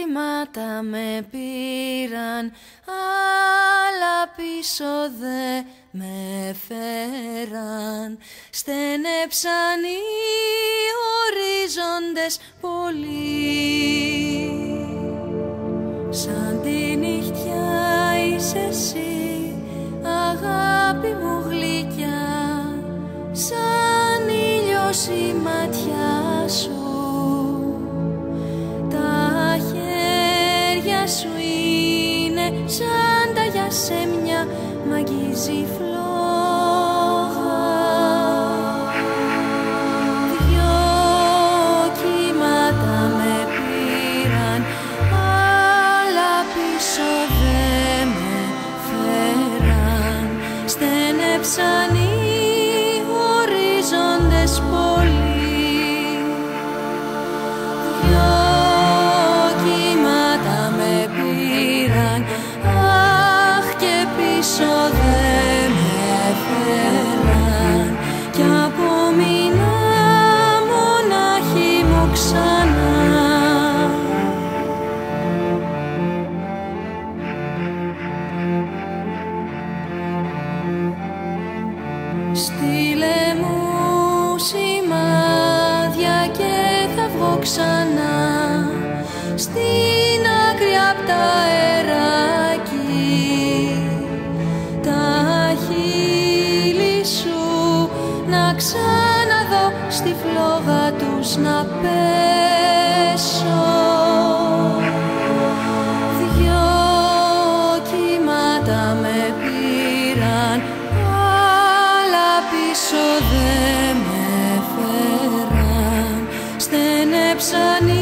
κύματα με πήραν, αλλά πίσω δε με φέραν. Στένεψαν οι ορίζοντες πολύ. Σαν τη νυχτιά είσαι εσύ, αγάπη μου γλυκιά, σαν ήλιος η ματιά σου. Τα χέρια σου είναι σαν τα γυαλιά σε μια μ' αγγίζει φλόγα. Δυο κύματα με πήραν, αλλά πίσω δε με φέραν. Στένεψαν οι ορίζοντες πολύ. Δυο κύματα με πήραν, αχ, και πίσω δε με φέραν. Κι απομείνα μονάχη μου ξανά. Στείλε μου σημάδια και θα βγω ξανά στην άκρη απ' τα αεράκι. Τα χείλη σου να ξαναδώ, στη φλόγα τους να πέσω. Δυο κύματα με πήραν, αλλά πίσω δε με φέραν. Στένεψαν